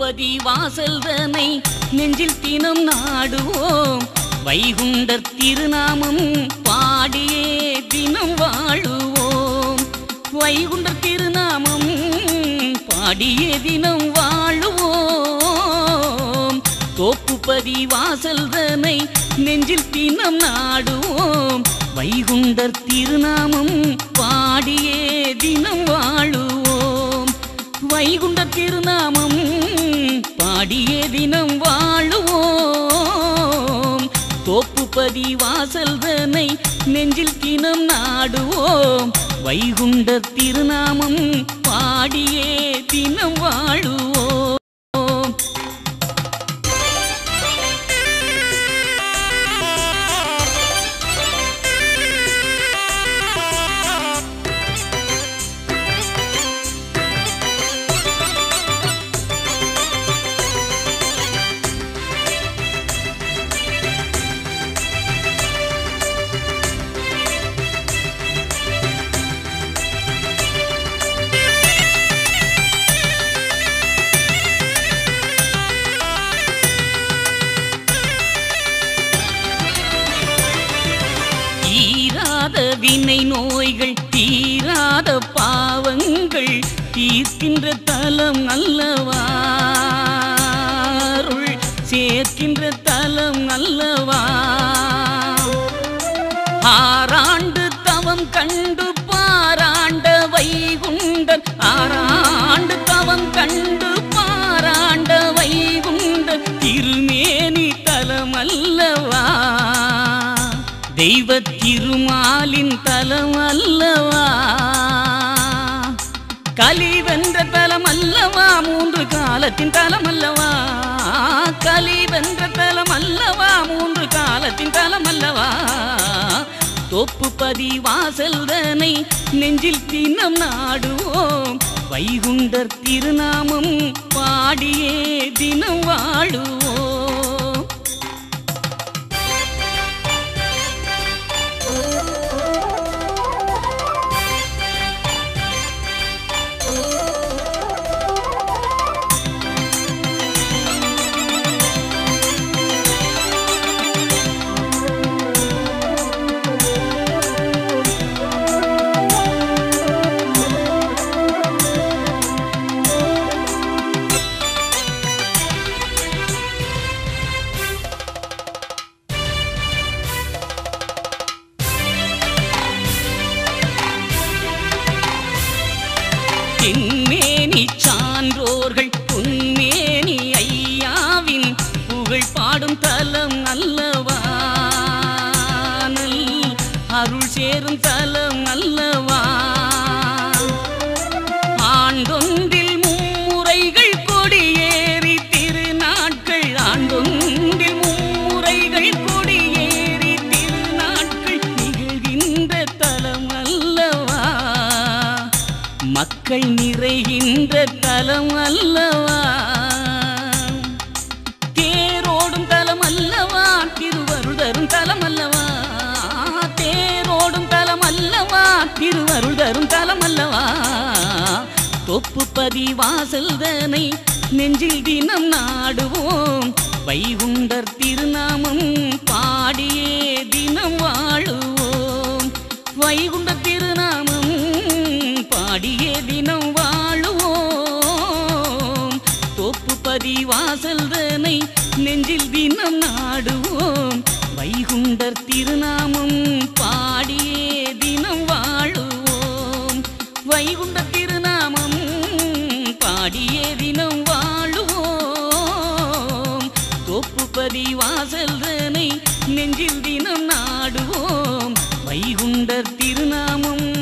தோப்புப்பதி வாசல்தனை நெஞ்சில் தினம் நாடுவோம். வைகுண்டர் திருநாமம் பாடியே தினம் வாழுவோம். வைகுண்டர் திருநாமம் பாடியே தினம் வாழுவோம். தோப்புப்பதி வாசல்தனை நெஞ்சில் தினம் நாடுவோம். வைகுண்டர் திருநாமம் பாடியே தினம் வாழுவோம். வைகுண்டர் திருநாமம் பாடியே தினம் வாழுவோம். தோப்புப்பதி வாசல்தனை நெஞ்சில் தினம் நாடுவோம். வைகுண்டர் திருநாமம் பாடியே தினம் வாழுவோம். வினை நோய்கள் தீராத பாவங்கள் தீர்க்கின்ற தலம் அல்லவா, அருள் சேர்க்கின்ற தலம் அல்லவா. ஆறாண்டு தவம் கண்டு பாராண்ட வைகுண்டர், ஆறாண்டு தவம் கண்டு பாராண்ட வைகுண்டர் திருமேனி தலம் அல்லவா. தெய்வ திருமாலின் தலம் அல்லவா. கலி வென்ற தலம் அல்லவா, மூன்று காலத்தின் தலம் அல்லவா. கலி வென்ற தலம் அல்லவா, மூன்று காலத்தின் தலம் அல்லவா. தோப்புப்பதி வாசல்தனை நெஞ்சில் தினம் நாடுவோம். வைகுண்டர் திருநாமம் பாடியே தினம் வாழுவோம். தென்மேனி சான்றோர்கள் பொன்மேனி ஐயாவின் புகழ் பாடும் தலம் அல்லவா. அருள் சேரும் தலம் அல்லவா. ஆண்டொன்றில் மும்முறைகள் கொடியேறி திருநாட்கள், ஆண்டொன்றில் மும்முறைகள் கொடியேறி திருநாட்கள் நிகழ்கின்ற தலம் அல்லவா. மக்கள் நிறைகின்ற தலம் அல்லவா. தேரோடும் தலம் அல்லவா, திருவருள் தரும் தலம் அல்லவா. தேரோடும் தலம் அல்லவா, திருவருள் தரும் தலம் அல்லவா. தோப்புப்பதி வாசல்தனை நெஞ்சில் தினம் நாடுவோம். வைகுண்டர் திருநாமம் பாடியே தினம் வாழுவோம். வைகுண்டர் திருநாமம் பாடியே தினம் வாழுவோம். தோப்புப்பதி வாசல்தனை நெஞ்சில் தினம் நாடுவோம். வைகுண்டர் திருநாமம் பாடியே தினம் வாழுவோம். வைகுண்டர் திருநாமம் பாடியே தினம் வாழுவோம். தோப்புப்பதி வாசல்தனை நெஞ்சில் தினம் நாடுவோம். வைகுண்டர் திருநாமம்